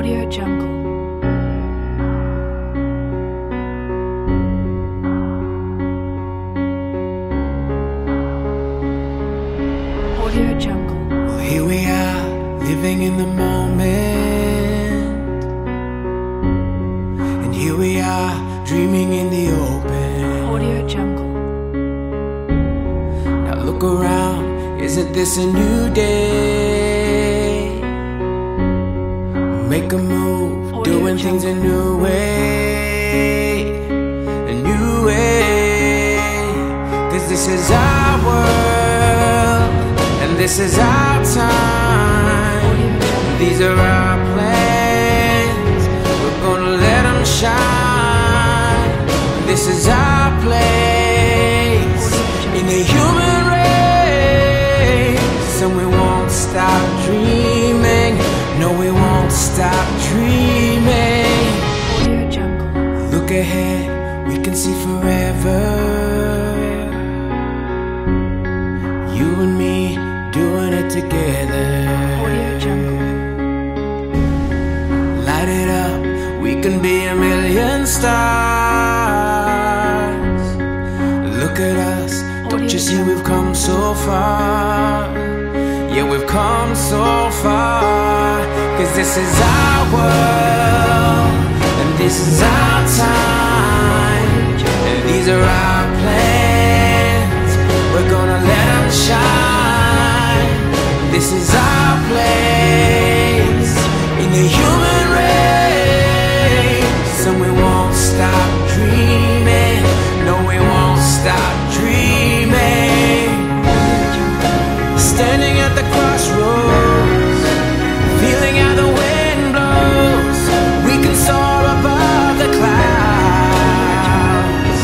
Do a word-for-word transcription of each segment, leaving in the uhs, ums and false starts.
Audio Jungle. Audio Jungle. Well, here we are, living in the moment, and here we are, dreaming in the open. Audio Jungle. Now look around, isn't this a new day? Make a move, Audio doing Jungle. things a new way, a new way. Cause this is our world, and this is our time. These are our plans, we're gonna let them shine. This is our place in the human race, and we won't stop dreaming. No, we won't stop dreaming. Audio Jungle. Look ahead, we can see forever. You and me doing it together. Audio Jungle. Light it up, we can be a million stars. Look at us, don't you see we've come so far? Yeah, we've come so far. Cause this is our world, and this is our time, and these are our plans, we're gonna let them shine. This is our place in the human race, and we won't stop dreaming. No, we won't stop dreaming. Standing at the crossroads, feeling how the wind blows, we can soar above the clouds.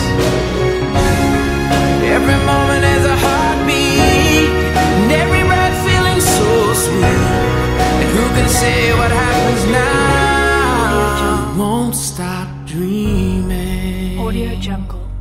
Every moment is a heartbeat, and every breath feeling so sweet. And who can say what happens now? Won't stop dreaming. Audio Jungle.